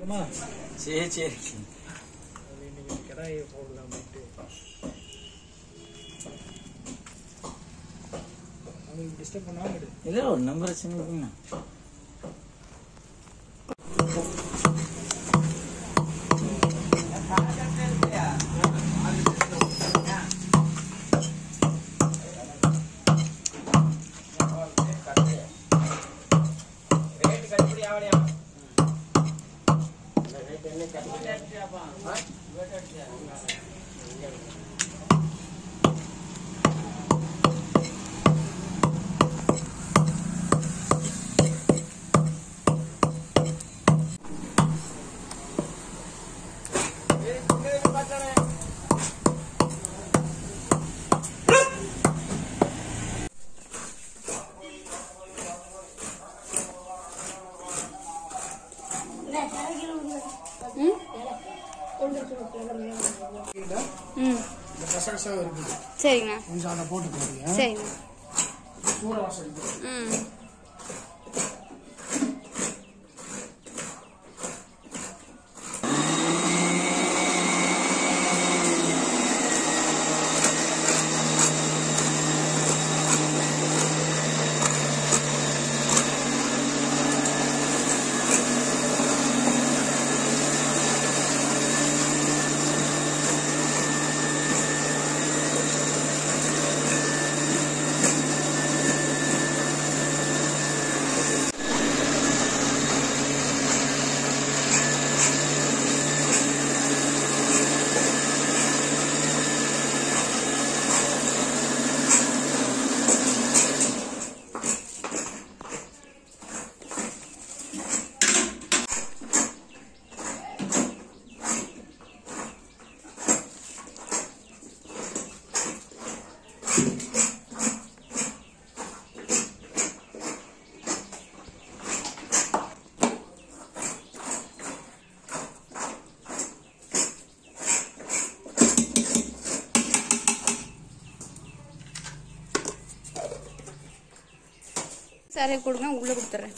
சரி சரி கடாயை போடலாம் அவங்களுக்கு டிஸ்டர்ப் பண்ணாம இல்லை ஒரு நம்பர் வச்சுருக்கீங்கண்ணா சரிங்கண்ணா கொஞ்சம் அதை போட்டு போடுங்க சரிங்கண்ணா சூட வாசம் சரி கொடுங்க உள்ள கொடுத்துறேன்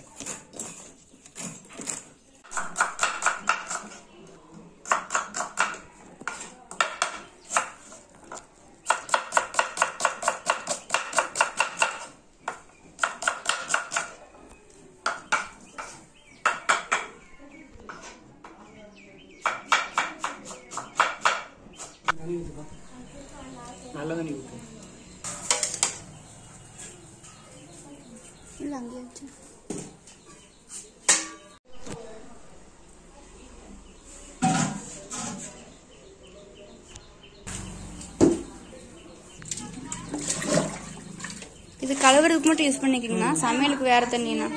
நல்ல தண்ணி ஊற்று இல்லை அங்கேயே வச்சு இது கழுவுறதுக்கு மட்டும் யூஸ் பண்ணிக்கிங்கண்ணா சமையலுக்கு வேற தண்ணிண்ணா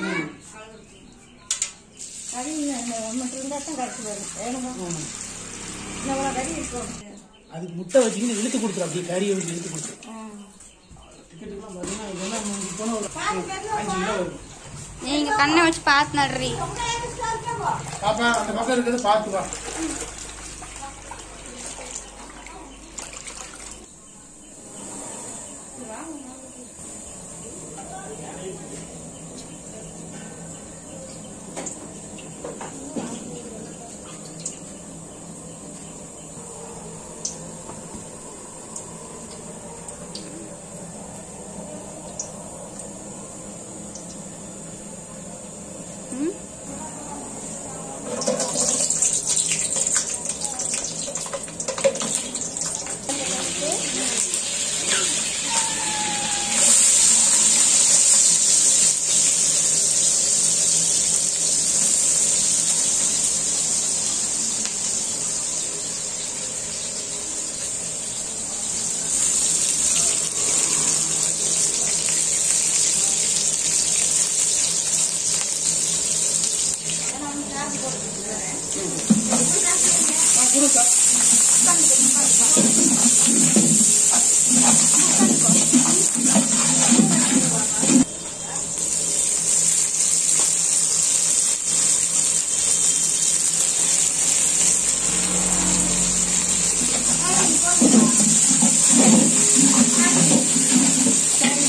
அதுக்கு முட்டை வச்சுக்கின்னு இழுத்து கொடுத்துரு அப்படியே கறியை வச்சு இழுத்து கொடுத்துரு நீங்க கண்ணை வச்சு பார்த்து நடுறீ பாப்பா அந்த பக்கம் இருக்கிறது பார்த்து வா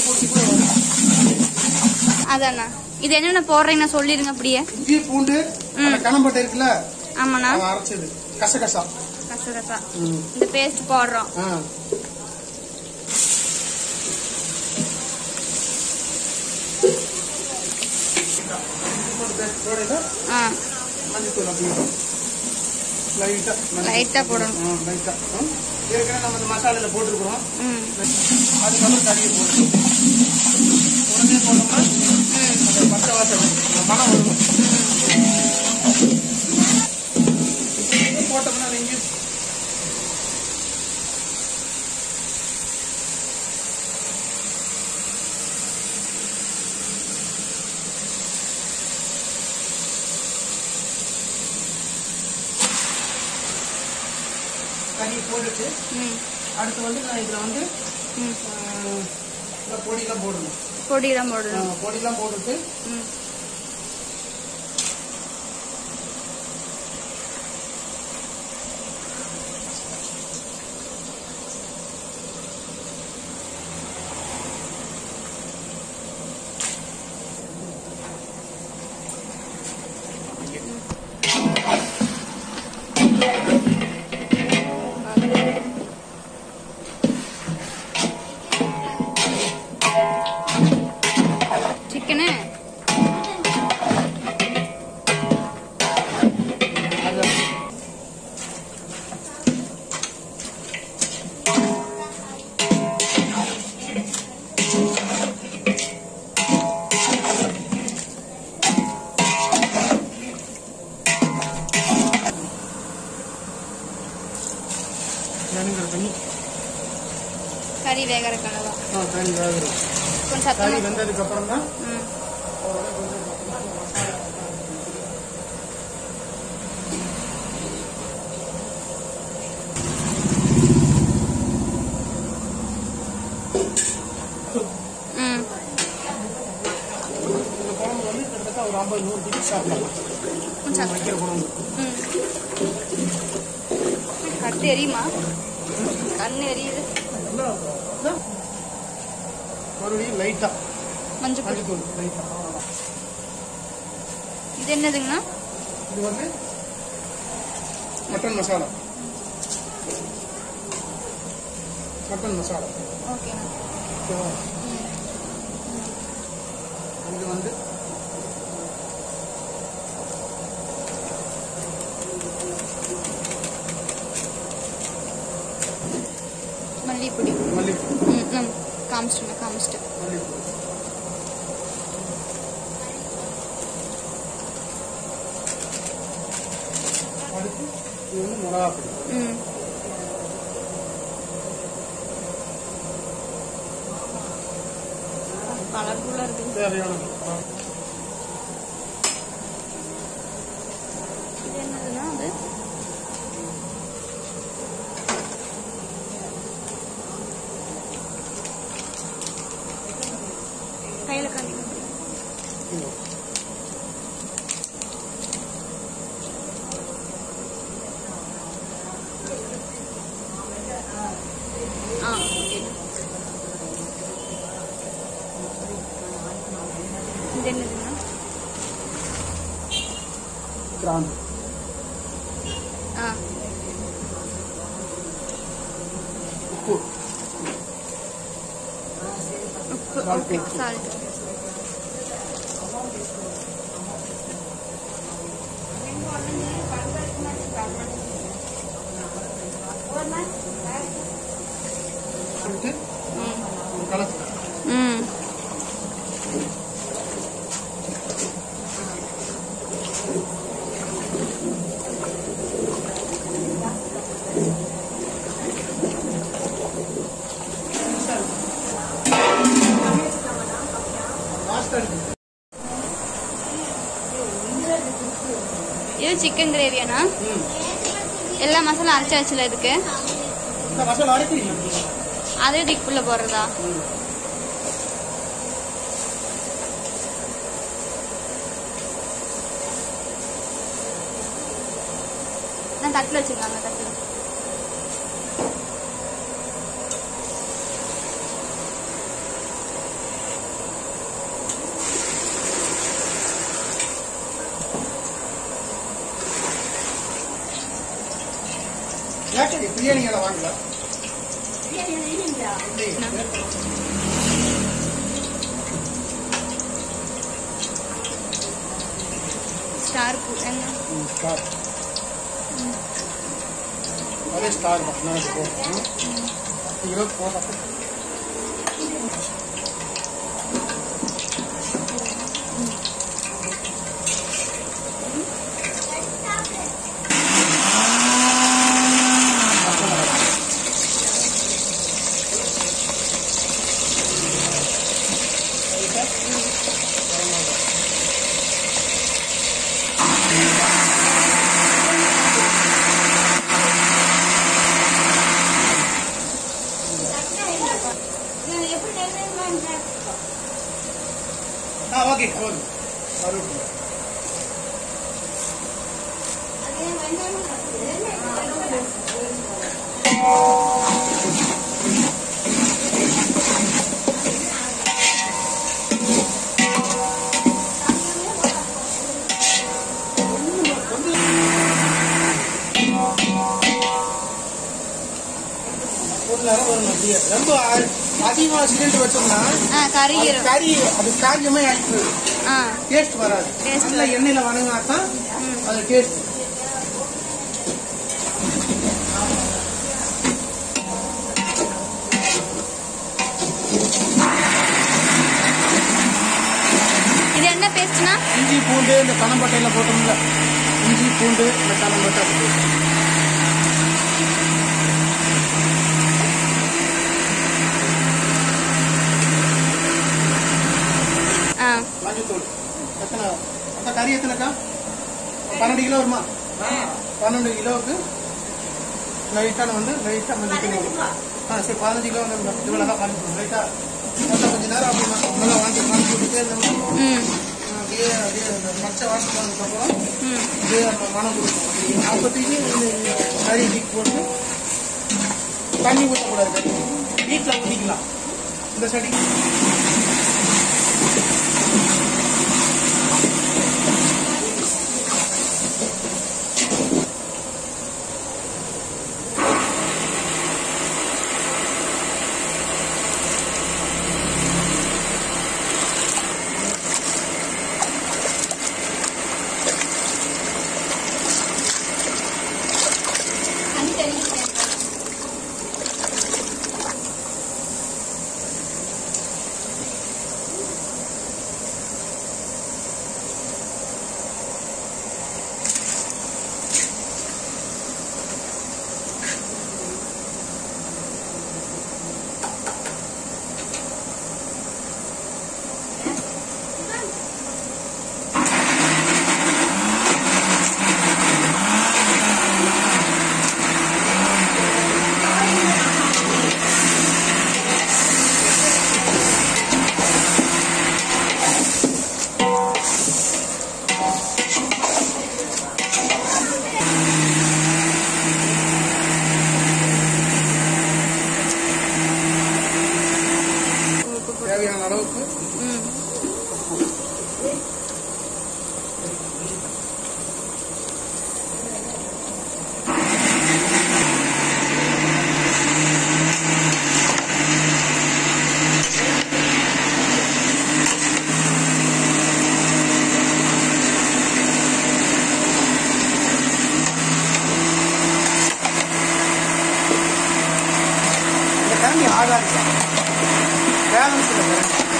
அதாண்ணா இது என்னென்ன போடுறீங்கண்ணா சொல்லிடுங்க அப்படியே. இஞ்சி பூண்டு அந்த கணம்பட்டை இருக்குல்ல, ஆமாண்ணா. அவன் அரைச்சது கசகசா. கசகசா இந்த பேஸ்ட் போடுறோம். மஞ்சத்தூள் அப்படியே லைட்டா போடணும். லைட்டா ஏற்கனவே நம்ம இந்த மசாலால போட்டுருக்கோம். அதுக்கப்புறம் கறியை போடணும். உடனே போட்டோம்னா அந்த பச்சை வாசனை மனம் வரும். போட்டோம்னா நீங்க கறியை போட்டுட்டு அடுத்து வந்து நான் இதுல வந்து பொடியெல்லாம் போடணும். பொடியெல்லாம் போட்டுட்டு சிக்கனு கறி வேகிற கலவா. கறி வேகிறது. கறி வெந்ததுக்கு அப்புறம் தான் இந்த குழம்பு வந்து கிட்டத்தட்ட ஒரு 50-100 பேருக்கு சாப்பிடலாம். வைக்கிற குழம்பு கட்டு எரியுமா? கண்ணு எரியுது. மறுபடியும் லைட்டா மஞ்சள் தூள் லைட்டா. இது என்னதுங்கண்ணா? இது வந்து மட்டன் மசாலா. ஓகேண்ணா. இது வந்து மல்லிப்பொடி. காமிச்சிட்டு அடுத்து இது வந்து மிளகாப்பொடி. கலர்ஃபுல்லா இருக்கு. தேவையான இது என்னதுன்னா அது கையில காமிக்க. இது என்னதுன்னா கிராம்பு. உப்பு. சால்ட். கலக்கு. இது சிக்கன் கிரேவியாண்ணா? எல்லா மசாலா அரைச்சாச்சுல இதுக்கு? மசாலா அரைக்கிறீங்க அதே இதுக்குள்ள போடுறதா? நான் தட்டில் வச்சுருக்காங்க. தட்டில் யாக்கடி பிரியாணி எல்லாம் வாங்கல ஸ்டார் ஸ்டார் அதே ஸ்டார் தான் நான் போடுறேன் 10 கிலோ போடுறேன் ஓகே போதும் ரொம்ப அதிகமா சிலிண்டர் வச்சோம்னா கறி அது காரியமே ஆயிடுச்சு டேஸ்ட் வராது நல்லா எண்ணெயில வணங்கினா தான் அது டேஸ்ட் இது என்ன பேஸ்ட்னா இஞ்சி பூண்டு இந்த பனம்பட்டையில போட்டோம்ல இஞ்சி பூண்டு இந்த பனம்பட்டை மஞ்சத்தூள் எத்தனை அந்த கறி எத்தனைக்கா 12 கிலோ வருமா 12 கிலோவுக்கு லைட்டா மஞ்சத்தூள் சரி 15 கிலோ வந்து இவ்வளோ தான் மஞ்சத்தூள் லைட்டா கொஞ்ச நேரம் அப்படி நல்லா வாங்கி விட்டுட்டே இருந்தோம் அப்படியே மச்ச வாசம் பண்ணதுக்கப்புறம் அப்படியே அந்த மனம் கொடுக்கும் அப்போதைக்கு இந்த கறி வீக் போட்டு தண்ணி ஊற்றக்கூடாது கறி வீட்டில் ஊற்றிக்கலாம் இந்த சடி தேவையான அளவுக்கு இந்த கரண்டி ஆகாது பேலன்ஸ் இல்லை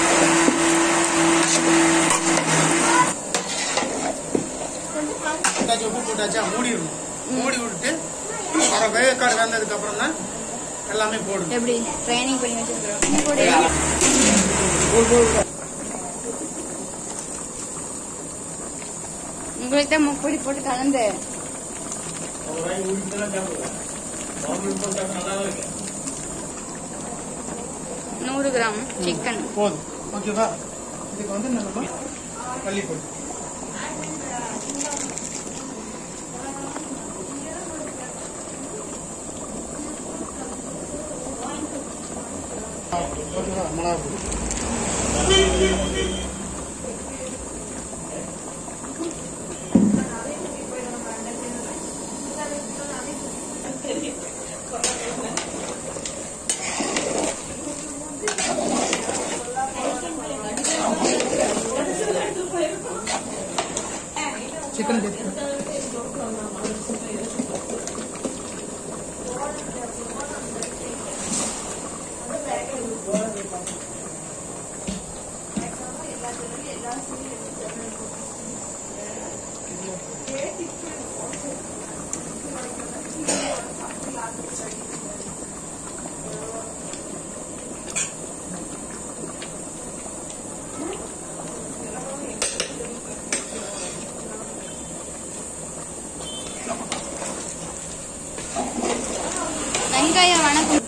உப்பு போட்டாச்சா மூடிடணும் மூடி விட்டுட்டு அரை வேக்காடு வந்ததுக்கு அப்புறம் தான் எல்லாமே போடணும் எப்படி ட்ரைனிங் பண்ணி வச்சிருக்கோம் உங்களுக்கு தான் முப்பொடி போட்டு கலந்து 100 கிராம் சிக்கன் போதும் ஓகேவா இதுக்கு வந்து நம்ம மல்லிப்பொடி ஓகேவா மிளகாய் பொடி வெங்காயம் வணக்கம்.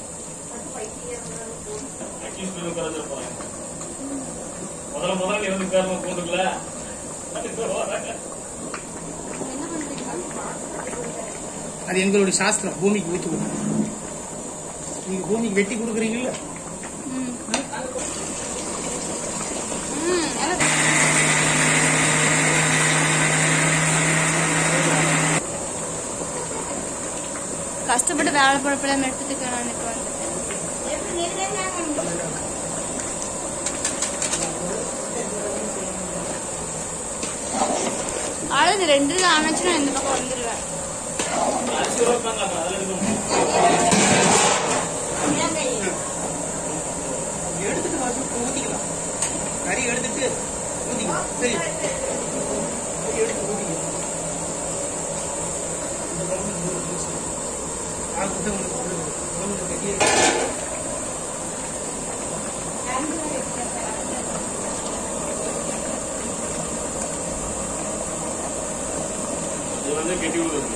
அது எங்களுடைய சாஸ்திரம். பூமிக்கு ஊற்றி கொடுக்கணும். நீங்க பூமிக்கு வெட்டி கொடுக்குறீங்கல்ல, கஷ்டப்பட்டு வேலை பொழப்பெல்லாம் எடுத்துட்டு வந்துட்டேன். ஆளு 2 ஆனாச்சுன்னா இந்த பக்கம் வந்துடுவேன். எடுத்துட்டு ஊத்திக்கலாம். கறி எடுத்துட்டு ஊத்திக்கலாம். சரி, எடுத்து ஊத்திக்கலாம். கெட்டி விடுறது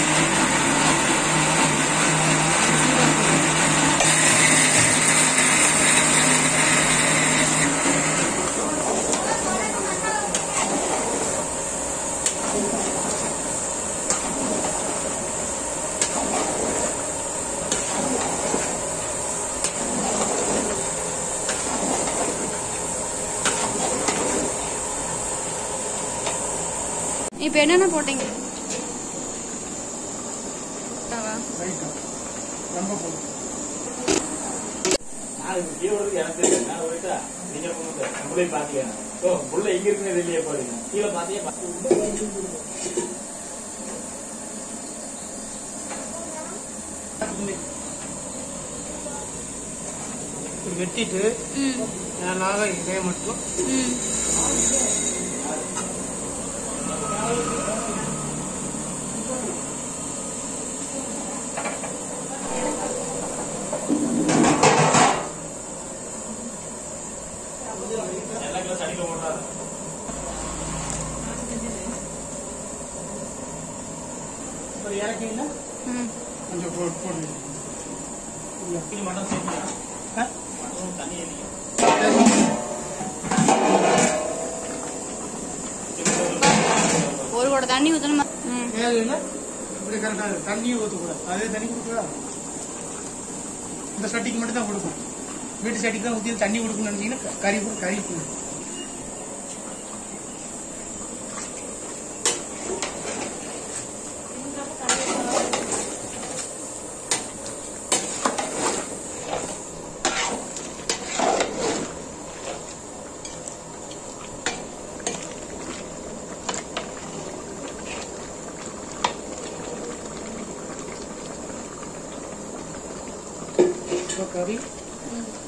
இப்ப என்னென்ன போட்டீங்க? வெட்டிட்டு நாங்க இதே மட்டும் இறக்கீங்களா கொஞ்சம் போடுங்க. மட்டன் தண்ணி ஒரு கூட தண்ணி ஊத்தணுமா? இப்படி கரெக்டா தண்ணியும் ஊற்றக்கூடாது. அதே தண்ணி கொடுக்குறா இந்த சட்டிக்கு மட்டும் தான் கொடுக்கும். வீட்டு சட்டிக்கு தான் ஊற்றி தண்ணி கொடுக்கணும்னு நினைச்சீங்கன்னா கறி போடும். கறி